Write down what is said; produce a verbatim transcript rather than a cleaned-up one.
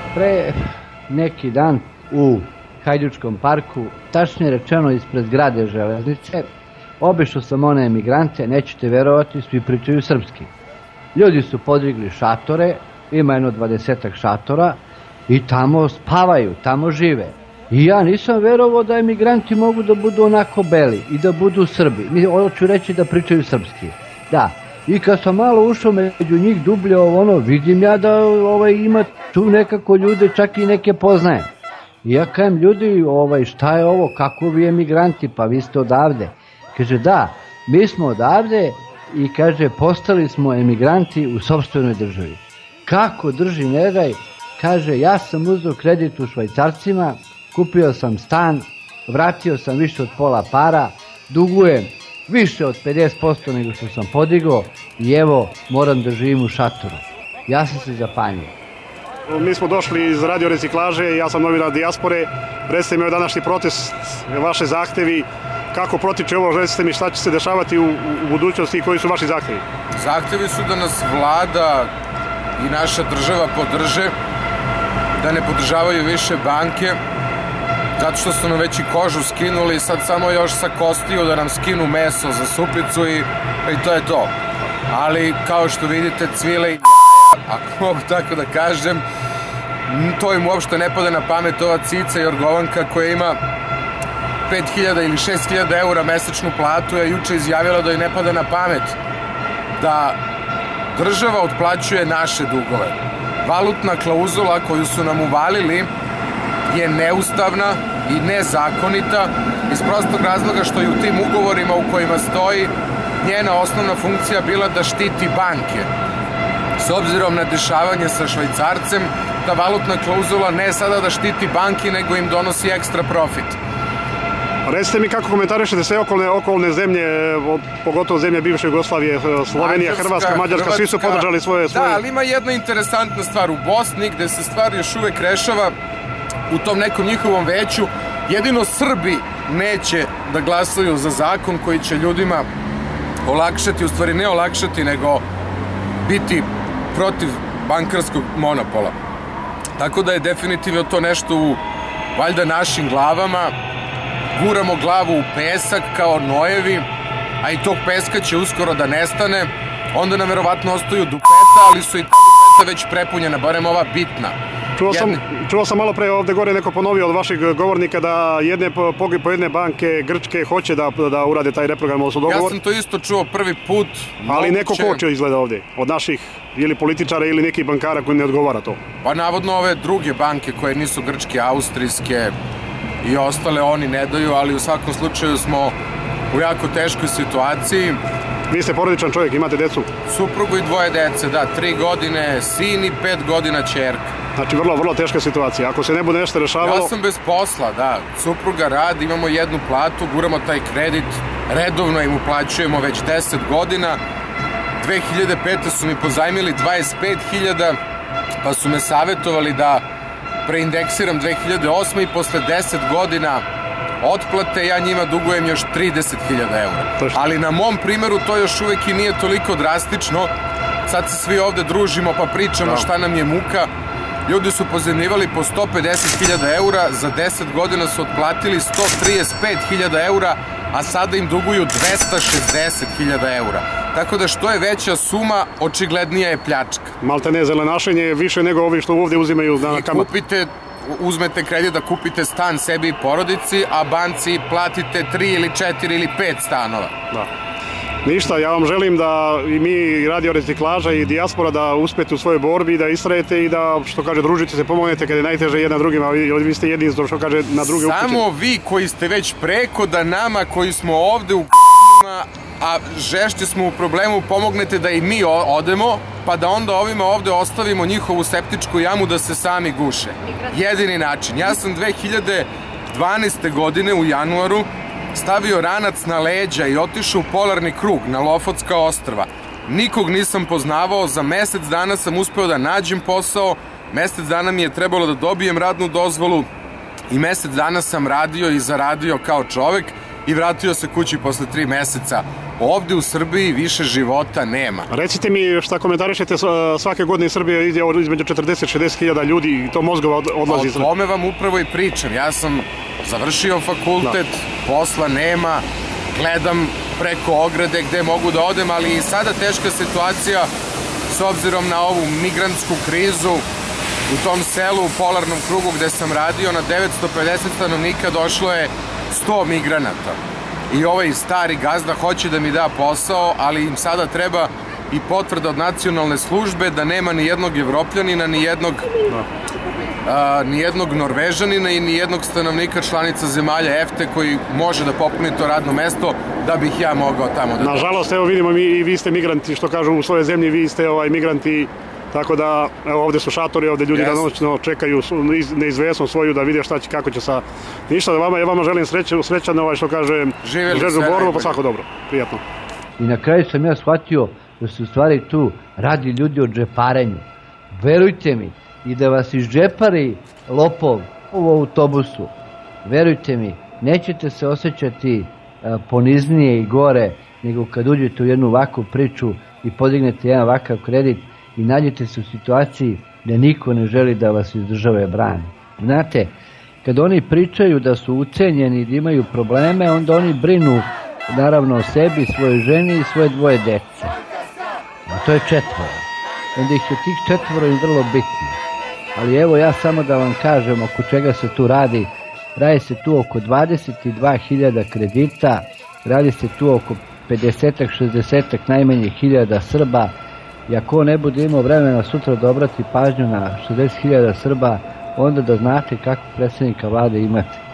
Pre neki dan u Hajdučkom parku, tačnije rečeno ispred zgrade železnice, obišao sam one emigrante, nećete verovati, svi pričaju srpski. Ljudi su podigli šatore, ima jedno dvadesetak šatora i tamo spavaju, tamo žive. I ja nisam verovao da emigranti mogu da budu onako beli i da budu Srbi. Mi hoću reći da pričaju srpski. Da. I kad sam malo ušao među njih dublje, ono, vidim ja da ovaj, ima tu nekako ljude, čak i neke poznajem. I ja kajem, ljudi, ovaj, šta je ovo, kako vi emigranti, pa vi ste odavde. Kaže, da, mi smo odavde i kaže, postali smo emigranti u sopstvenoj državi. Kako drži ne daj? Kaže, ja sam uzeo kredit u Švajcarcima, kupio sam stan, vratio sam više od pola para, dugujem više od pedeset posto nego što sam podigao i evo, moram da živim u šatoru. Ja sam se zapanjio. Mi smo došli iz radio reciklaže, ja sam novinar Dijaspore. Recite mi ovaj današnji protest, vaše zahtevi, kako protiče ovo, recite mi šta će se dešavati u, u budućnosti i koji su vaši zahtevi? Zahtevi su da nas vlada i naša država podrže, da ne podržavaju više banke, zato što su nam već i kožu skinuli i sad samo još sa kostiju da nam skinu meso za supicu i, i to je to. Ali kao što vidite, cvile i ako mogu tako da kažem, to im uopšte ne pada na pamet. Ova Cica Jorgovanka koja ima pet hiljada ili šest hiljada eura mesečnu platu je juče izjavila da joj ne pada na pamet da država otplaćuje naše dugove. Valutna klauzula koju su nam uvalili je neustavna i nezakonita iz prostog razloga što je u tim ugovorima u kojima stoji njena osnovna funkcija bila da štiti banke. S obzirom na dešavanje sa Švajcarcem, ta valutna klauzula ne sada da štiti banki, nego im donosi ekstra profit. Recite mi kako komentarišete sve okolne, okolne zemlje, pogotovo zemlje bivše Jugoslavije, Slovenija, Hrvatska, Mađarska, svi su podržali svoje... svoje... Da, ali ima jedna interesantna stvar. U Bosni, gde se stvar još uvek rešava u tom nekom njihovom veću, jedino Srbi neće da glasaju za zakon koji će ljudima olakšati, u stvari ne olakšati, nego biti protiv bankarskog monopola. Tako da je definitivno to nešto u valjda našim glavama. Guramo glavu u pesak kao nojevi, a i tog peska će uskoro da nestane. Onda nam verovatno ostaju dupeta, ali su i ta dupeta već prepunjena, barem ova bitna. Čuo sam, čuo sam malo pre ovde gore neko ponovio od vaših govornika da jedne pojedine banke Grčke hoće da, da urade taj reprogram, odnosno dogovor. Ja sam to isto čuo prvi put. Ali neko koče izgleda ovde, od naših ili političara ili nekih bankara koji ne odgovara to. Pa navodno ove druge banke koje nisu grčke, austrijske i ostale oni ne daju, ali u svakom slučaju smo u jako teškoj situaciji. Vi ste porodičan čovjek, imate decu? Suprugu i dvoje dece, da, tri godine sin i pet godina ćerka. Znači vrlo, vrlo teška situacija. Ako se ne bude nešto rešavalo... Ja sam bez posla, da. Supruga radi, imamo jednu platu, guramo taj kredit, redovno im uplaćujemo već deset godina. dve hiljade pete su mi pozajmili dvadeset pet hiljada, pa su me savjetovali da preindeksiram dve hiljade osme i posle deset godina otplate ja njima dugujem još trideset hiljada eura. Ali na mom primeru to još uvek i nije toliko drastično. Sad se svi ovde družimo pa pričamo šta nam je muka. Ljudi su pozajmljivali po sto pedeset hiljada eura, za deset godina su otplatili sto trideset pet hiljada eura, a sada im duguju dvesta šezdeset hiljada eura. Tako da što je veća suma, očiglednija je pljačka. Malte ne, zelenašenje više nego ovi što ovde uzimaju na kamat. I kupite, uzmete kredit da kupite stan sebi i porodici, a banci platite tri ili četiri ili pet stanova. Da. Ništa, ja vam želim da i mi, Radio Reciklaža i Dijaspora, da uspete u svojoj borbi, da istrajete i da, što kaže, družite se, pomognete kada je najteže jedna drugima, vi ste jedni, što kaže, na druge upućeni. Samo vi koji ste već preko, da nama koji smo ovde u k***ima, a žešće smo u problemu, pomognete da i mi odemo, pa da onda ovima ovde ostavimo njihovu septičku jamu da se sami guše. Jedini način. Ja sam dve hiljade dvanaeste. godine u januaru stavio ranac na leđa i otišao u polarni krug na Lofotska ostrva. Nikog nisam poznavao, za mesec dana sam uspeo da nađem posao, mesec dana mi je trebalo da dobijem radnu dozvolu i mesec dana sam radio i zaradio kao čovek i vratio se kući posle tri meseca. Ovde u Srbiji više života nema. Recite mi šta komentarišete, svake godine iz Srbije ide između četrdeset do šezdeset hiljada ljudi i to mozgova odlazi iz Srbije. O tome vam upravo i pričam. Ja sam završio fakultet, posla nema, gledam preko ograde gde mogu da odem, ali i sada teška situacija s obzirom na ovu migrantsku krizu. U tom selu u Polarnom krugu gde sam radio na devetsto pedeset stanovnika došlo je sto migranata. I ovaj stari gazda hoće da mi da posao, ali im sada treba i potvrda od nacionalne službe da nema ni jednog Evropljanina, ni jednog, a, ni jednog Norvežanina i ni jednog stanovnika članica zemalja E F T A koji može da popuni to radno mesto da bih ja mogao tamo da... Nažalost, evo vidimo mi i vi ste migranti, što kažu u svojoj zemlji, vi ste ovaj, migranti. Tako da, evo ovde su šatori, ovde ljudi danonoćno čekaju neizvesno svoju da vide šta će, kako će sa... Ništa, da vama, ja vama želim srećan, srećan ovaj što kaže, žežu borbu, pa svako dobro, prijatno. I na kraju sam ja shvatio da se u stvari tu radi ljudi o džeparenju. Verujte mi, i da vas izđepari lopov u autobusu, verujte mi, nećete se osjećati poniznije i gore nego kad uđete u jednu ovakvu priču i podignete jedan ovakav kredit i nađete se u situaciji da niko ne želi da vas iz države brani. Znate, kad oni pričaju da su ucenjeni i da imaju probleme, onda oni brinu naravno o sebi, svojoj ženi i svoje dvoje dece. A to je četvoro. Onda ih je tih četvoro im vrlo bitno. Ali evo ja samo da vam kažem oko čega se tu radi. Radi se tu oko dvadeset dva hiljada kredita, radi se tu oko pedeset do šezdeset najmanje hiljada Srba. I ako ne bude imao vremena sutra da obrati pažnju na šezdeset hiljada Srba, onda da znate kakvog predsjednika vlade imate.